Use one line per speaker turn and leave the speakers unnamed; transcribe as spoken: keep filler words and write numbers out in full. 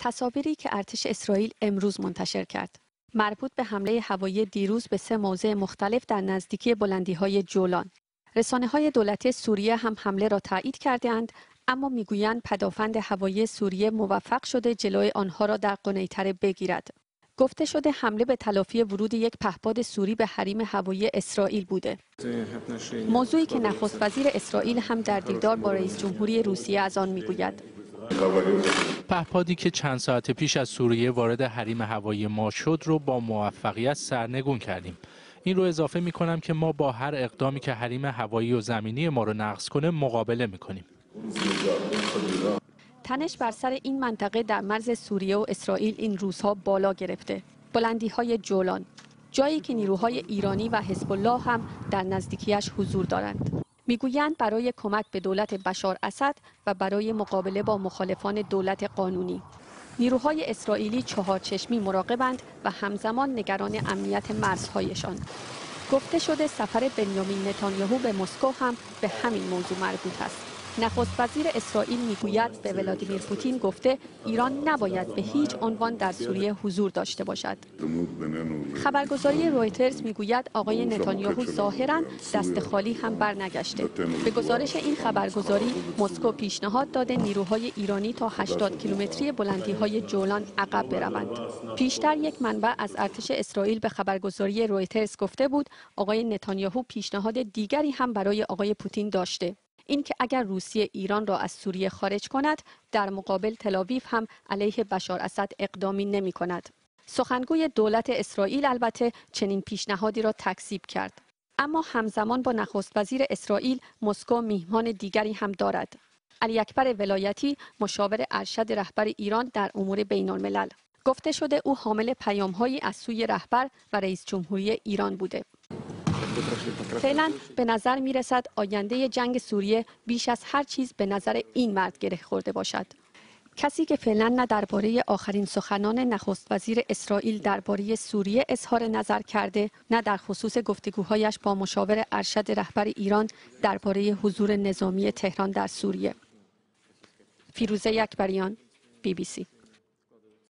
تصاویری که ارتش اسرائیل امروز منتشر کرد مربوط به حمله هوایی دیروز به سه موضع مختلف در نزدیکی بلندی‌های جولان. رسانه‌های دولتی سوریه هم حمله را تایید کرده‌اند، اما میگویند پدافند هوایی سوریه موفق شده جلوی آنها را در قنیطره بگیرد. گفته شده حمله به تلافی ورود یک پهپاد سوری به حریم هوایی اسرائیل بوده. موضوعی که نخست وزیر اسرائیل هم در دیدار با رئیس جمهوری روسیه از آن میگوید.
پهپادی که چند ساعت پیش از سوریه وارد حریم هوایی ما شد رو با موفقیت سرنگون کردیم. این رو اضافه می کنم که ما با هر اقدامی که حریم هوایی و زمینی ما رو نقض کنه مقابله می کنیم.
تنش بر سر این منطقه در مرز سوریه و اسرائیل این روزها بالا گرفته. بلندی‌های جولان، جایی که نیروهای ایرانی و حزب الله هم در نزدیکیش حضور دارند. میگویند برای کمک به دولت بشار اسد و برای مقابله با مخالفان دولت قانونی. نیروهای اسرائیلی چهارچشمی مراقبند و همزمان نگران امنیت مرزهایشان. گفته شده سفر بنیامین نتانیاهو به مسکو هم به همین موضوع مربوط است. نخست وزیر اسرائیل میگوید به ولادیمیر پوتین گفته ایران نباید به هیچ عنوان در سوریه حضور داشته باشد. خبرگزاری رویترز میگوید آقای نتانیاهو ظاهراً دست خالی هم برنگشته. به گزارش این خبرگزاری مسکو پیشنهاد داده نیروهای ایرانی تا هشتاد کیلومتری بلندی‌های جولان عقب بروند. پیشتر یک منبع از ارتش اسرائیل به خبرگزاری رویترز گفته بود آقای نتانیاهو پیشنهاد دیگری هم برای آقای پوتین داشته. اینکه اگر روسیه ایران را از سوریه خارج کند، در مقابل تل‌آویو هم علیه بشار اسد اقدامی نمی کند. سخنگوی دولت اسرائیل البته چنین پیشنهادی را تکذیب کرد. اما همزمان با نخست وزیر اسرائیل مسکو میهمان دیگری هم دارد. علی اکبر ولایتی مشاور ارشد رهبر ایران در امور بین الملل. گفته شده او حامل پیام‌هایی از سوی رهبر و رئیس جمهوری ایران بوده. فعلا به نظر می رسد آینده جنگ سوریه بیش از هر چیز به نظر این مرد گره خورده باشد. کسی که فعلا نه درباره آخرین سخنان نخست وزیر اسرائیل درباره سوریه اظهار نظر کرده، نه در خصوص گفتگوهایش با مشاور ارشد رهبر ایران درباره حضور نظامی تهران در سوریه. فیروزه اکبریان، بی بی سی.